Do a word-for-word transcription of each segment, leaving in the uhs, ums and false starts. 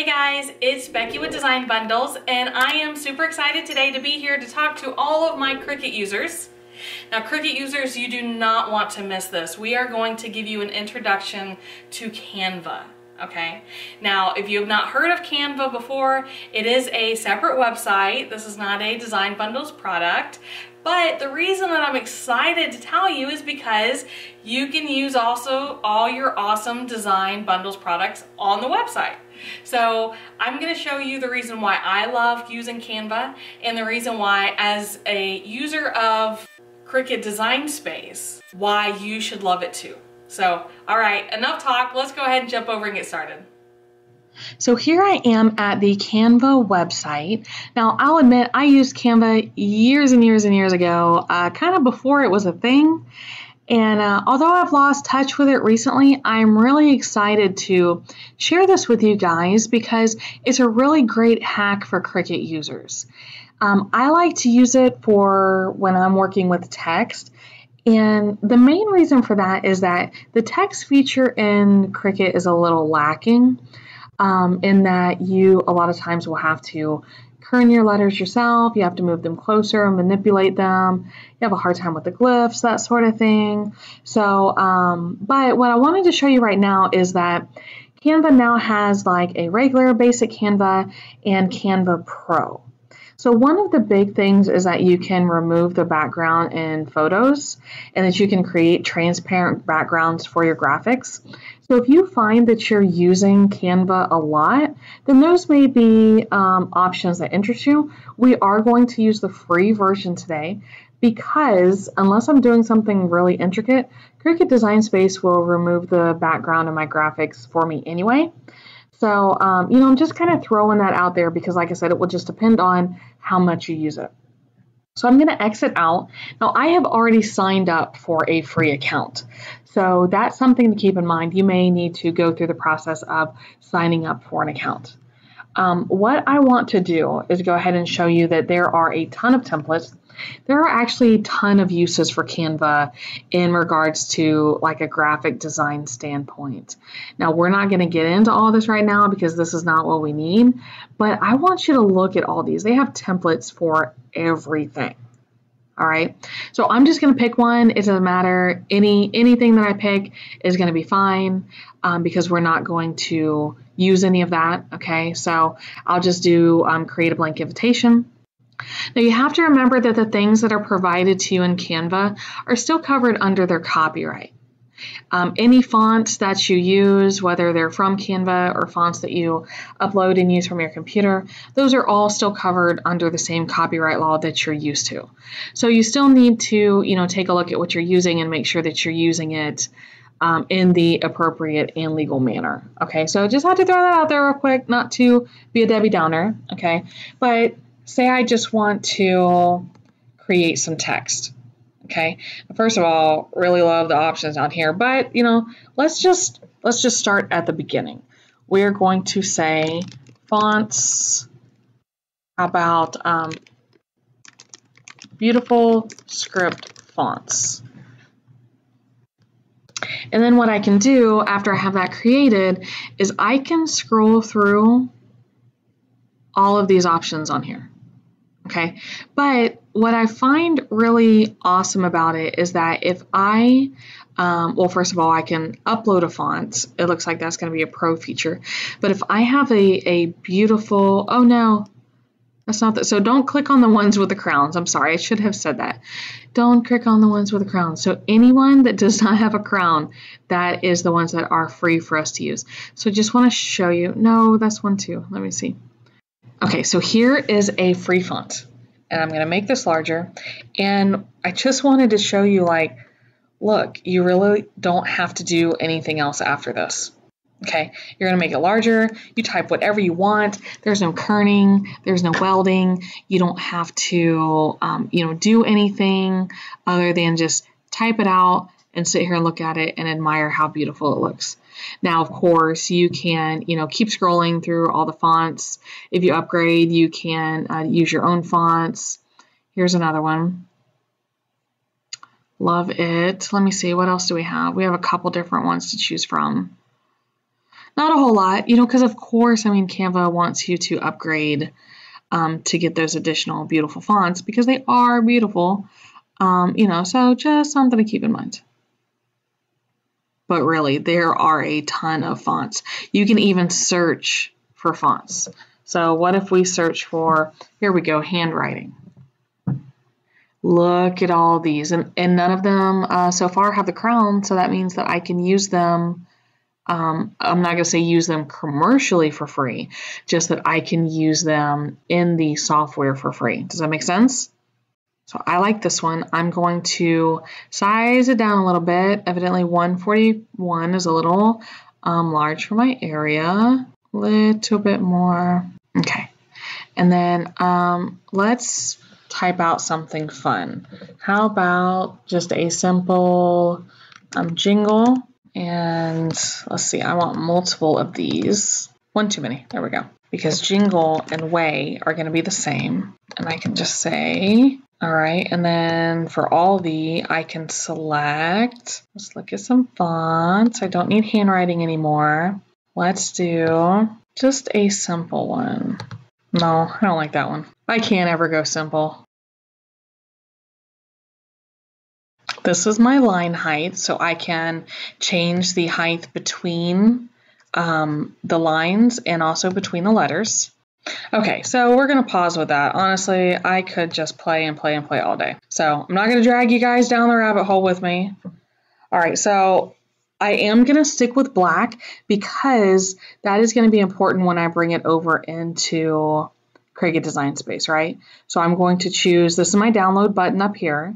guys, it's Becky with Design Bundles, and I am super excited today to be here to talk to all of my Cricut users. Now, Cricut users, you do not want to miss this. We are going to give you an introduction to Canva. Okay, now if you have not heard of Canva before, it is a separate website. This is not a Design Bundles product, but the reason that I'm excited to tell you is because you can use also all your awesome Design Bundles products on the website. So I'm going to show you the reason why I love using Canva and the reason why, as a user of Cricut Design Space, why you should love it too. So, all right, enough talk. Let's go ahead and jump over and get started. So here I am at the Canva website. Now, I'll admit I used Canva years and years and years ago, uh, kind of before it was a thing. And uh, although I've lost touch with it recently, I'm really excited to share this with you guys because it's a really great hack for Cricut users. Um, I like to use it for when I'm working with text. And the main reason for that is that the text feature in Cricut is a little lacking um, in that you a lot of times will have to kern your letters yourself. You have to move them closer and manipulate them. You have a hard time with the glyphs, that sort of thing. So, um, but what I wanted to show you right now is that Canva now has like a regular basic Canva and Canva Pro. So one of the big things is that you can remove the background in photos and that you can create transparent backgrounds for your graphics. So if you find that you're using Canva a lot, then those may be um, options that interest you. We are going to use the free version today because unless I'm doing something really intricate, Cricut Design Space will remove the background of my graphics for me anyway. So, um, you know, I'm just kind of throwing that out there because, like I said, it will just depend on how much you use it. So I'm going to exit out. Now, I have already signed up for a free account. So that's something to keep in mind. You may need to go through the process of signing up for an account. Um, what I want to do is go ahead and show you that there are a ton of templates. There are actually a ton of uses for Canva in regards to like a graphic design standpoint. Now, we're not going to get into all this right now because this is not what we need, but I want you to look at all these. They have templates for everything. All right, so I'm just going to pick one. It doesn't matter. Any anything that I pick is going to be fine um, because we're not going to use any of that. Okay, so I'll just do um, create a blank invitation. Now you have to remember that the things that are provided to you in Canva are still covered under their copyright. Um, any fonts that you use, whether they're from Canva or fonts that you upload and use from your computer, those are all still covered under the same copyright law that you're used to. So you still need to, you know, take a look at what you're using and make sure that you're using it um, in the appropriate and legal manner. Okay, so just had to throw that out there real quick, not to be a Debbie Downer. Okay, but say I just want to create some text. Okay, first of all, really love the options on here, but you know, let's just let's just start at the beginning. We're going to say fonts about um, beautiful script fonts. And then what I can do after I have that created is I can scroll through all of these options on here. Okay, but what I find really awesome about it is that if I, um, well, first of all, I can upload a font. It looks like that's going to be a pro feature. But if I have a, a beautiful, oh no, that's not that. So don't click on the ones with the crowns. I'm sorry, I should have said that. Don't click on the ones with the crowns. So anyone that does not have a crown, that is the ones that are free for us to use. So just want to show you, no, that's one too. Let me see. Okay, so here is a free font, and I'm going to make this larger, and I just wanted to show you, like, look, you really don't have to do anything else after this. Okay, you're going to make it larger, you type whatever you want, there's no kerning, there's no welding, you don't have to, um, you know, do anything other than just type it out and sit here and look at it and admire how beautiful it looks. Now, of course, you can, you know, keep scrolling through all the fonts. If you upgrade, you can uh, use your own fonts. Here's another one. Love it. Let me see. What else do we have? We have a couple different ones to choose from. Not a whole lot, you know, because of course, I mean, Canva wants you to upgrade um, to get those additional beautiful fonts because they are beautiful, um, you know, so just something to keep in mind. But really, there are a ton of fonts. You can even search for fonts. So what if we search for, here we go, handwriting. Look at all these, and, and none of them uh, so far have the crown, so that means that I can use them. Um, I'm not going to say use them commercially for free, just that I can use them in the software for free. Does that make sense? So I like this one. I'm going to size it down a little bit. Evidently one forty-one is a little um, large for my area. A little bit more. Okay. And then um, let's type out something fun. How about just a simple um, jingle? And let's see, I want multiple of these. One too many. There we go. Because jingle and way are going to be the same. And I can just say, all right. And then for all the, I can select, let's look at some fonts. I don't need handwriting anymore. Let's do just a simple one. No, I don't like that one. I can't ever go simple. This is my line height, so I can change the height between um, the lines and also between the letters. Okay, so we're going to pause with that. Honestly, I could just play and play and play all day. So I'm not going to drag you guys down the rabbit hole with me. All right, so I am going to stick with black because that is going to be important when I bring it over into Cricut Design Space, right? So I'm going to choose, this is my download button up here.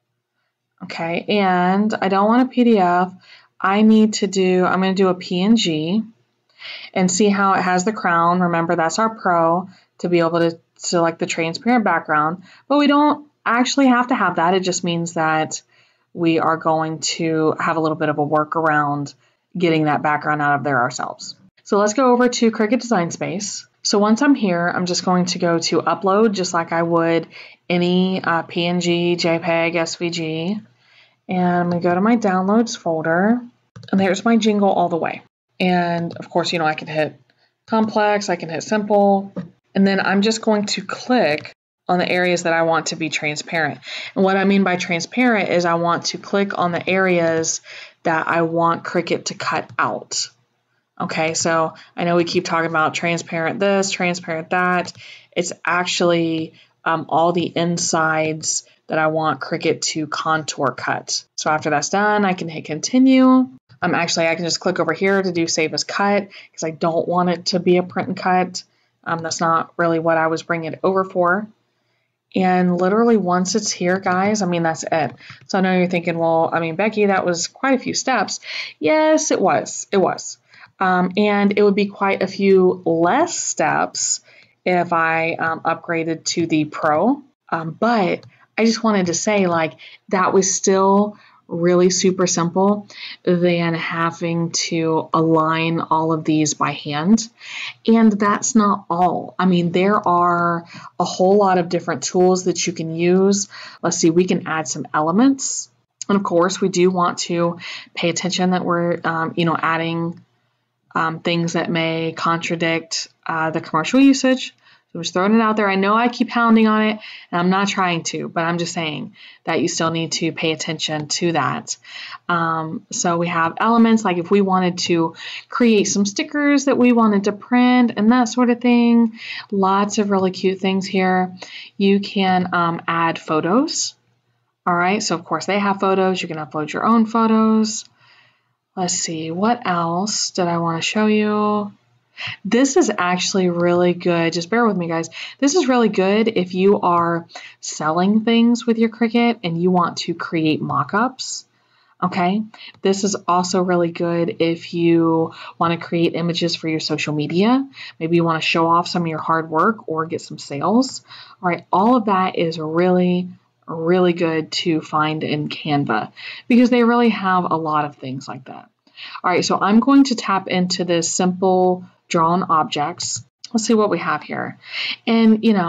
Okay, and I don't want a P D F. I need to do, I'm going to do a P N G and see how it has the crown. Remember, that's our pro to be able to select the transparent background, but we don't actually have to have that. It just means that we are going to have a little bit of a workaround getting that background out of there ourselves. So let's go over to Cricut Design Space. So once I'm here, I'm just going to go to upload just like I would any uh, P N G, JPEG, S V G. And I'm going to go to my downloads folder, and there's my jingle all the way. And of course, you know, I can hit complex, I can hit simple, and then I'm just going to click on the areas that I want to be transparent. And what I mean by transparent is I want to click on the areas that I want Cricut to cut out. Okay, so I know we keep talking about transparent this, transparent that. It's actually um, all the insides that I want Cricut to contour cut. So after that's done, I can hit continue. Um, actually, I can just click over here to do save as cut because I don't want it to be a print and cut. Um, that's not really what I was bringing it over for. And literally once it's here, guys, I mean, that's it. So I know you're thinking, well, I mean, Becky, that was quite a few steps. Yes, it was. It was. Um, and it would be quite a few less steps if I um, upgraded to the Pro. Um, but I just wanted to say, like, that was still really super simple than having to align all of these by hand. And that's not all. I mean, there are a whole lot of different tools that you can use. Let's see, we can add some elements. And of course, we do want to pay attention that we're, um, you know, adding um, things that may contradict uh, the commercial usage. So I'm just throwing it out there. I know I keep pounding on it, and I'm not trying to, but I'm just saying that you still need to pay attention to that. Um, so we have elements, like if we wanted to create some stickers that we wanted to print and that sort of thing. Lots of really cute things here. You can um, add photos. All right, so of course they have photos. You can upload your own photos. Let's see, what else did I want to show you? This is actually really good. Just bear with me, guys. This is really good if you are selling things with your Cricut and you want to create mock-ups. Okay, this is also really good if you want to create images for your social media. Maybe you want to show off some of your hard work or get some sales. All right, all of that is really, really good to find in Canva because they really have a lot of things like that. All right, so I'm going to tap into this simple drawn objects. Let's see what we have here. And, you know,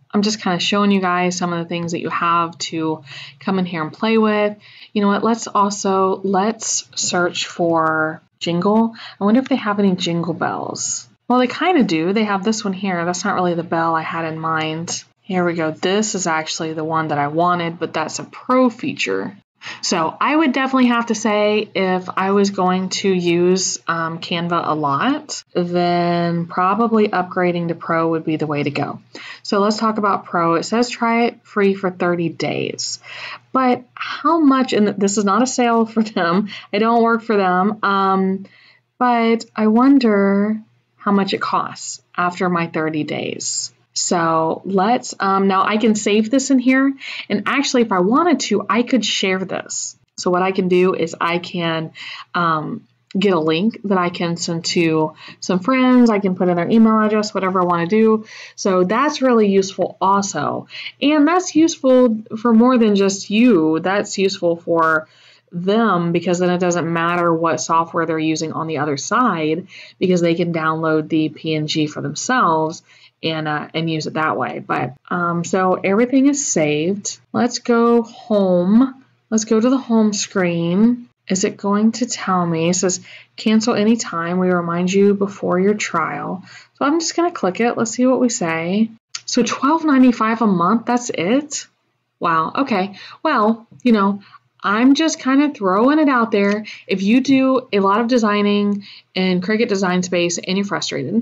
I'm just kind of showing you guys some of the things that you have to come in here and play with. You know what, let's also, let's search for jingle. I wonder if they have any jingle bells. Well, they kind of do. They have this one here. That's not really the bell I had in mind. Here we go. This is actually the one that I wanted, but that's a pro feature. So I would definitely have to say if I was going to use um, Canva a lot, then probably upgrading to Pro would be the way to go. So let's talk about Pro. It says try it free for thirty days. But how much, and this is not a sale for them, I don't work for them, um, but I wonder how much it costs after my thirty days. So let's, um, now I can save this in here, and actually if I wanted to, I could share this. So what I can do is I can um, get a link that I can send to some friends. I can put in their email address, whatever I want to do. So that's really useful also. And that's useful for more than just you. That's useful for them, because then it doesn't matter what software they're using on the other side, because they can download the P N G for themselves and uh, and use it that way. But um, so everything is saved. Let's go home. Let's go to the home screen. Is it going to tell me? It says cancel anytime. We remind you before your trial. So I'm just going to click it. Let's see what we say. So twelve ninety-five a month. That's it. Wow. Okay. Well, you know, I'm just kind of throwing it out there. If you do a lot of designing in Cricut Design Space and you're frustrated,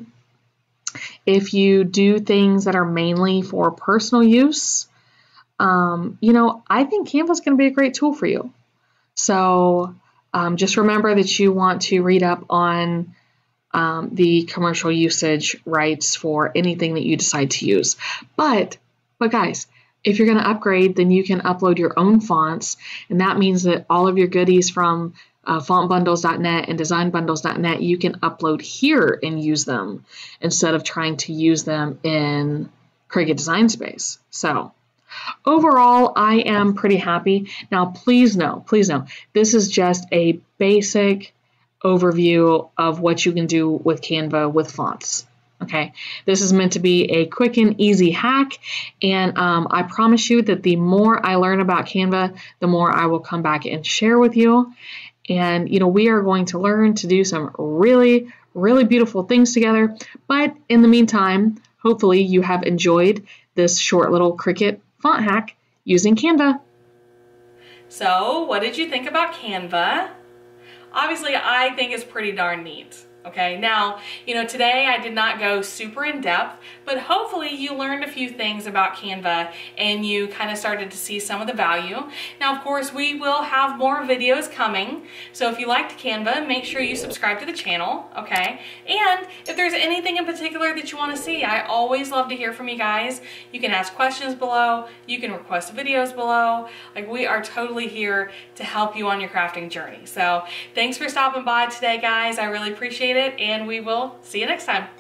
if you do things that are mainly for personal use, um, you know, I think Canva is going to be a great tool for you. So um, just remember that you want to read up on um, the commercial usage rights for anything that you decide to use. But, but guys, if you're going to upgrade, then you can upload your own fonts, and that means that all of your goodies from uh, font bundles dot net and design bundles dot net, you can upload here and use them instead of trying to use them in Cricut Design Space. So overall, I am pretty happy. Now, please know, please know, this is just a basic overview of what you can do with Canva with fonts. Okay, this is meant to be a quick and easy hack, and um, I promise you that the more I learn about Canva, the more I will come back and share with you. And, you know, we are going to learn to do some really, really beautiful things together. But in the meantime, hopefully you have enjoyed this short little Cricut font hack using Canva. So, what did you think about Canva? Obviously, I think it's pretty darn neat. Okay, now, you know, today I did not go super in depth, but hopefully you learned a few things about Canva and you kind of started to see some of the value. Now, of course, we will have more videos coming, so if you liked Canva, make sure you subscribe to the channel, okay? And if there's anything in particular that you want to see, I always love to hear from you guys. You can ask questions below, you can request videos below. Like, we are totally here to help you on your crafting journey. So, thanks for stopping by today, guys. I really appreciate it. And we will see you next time.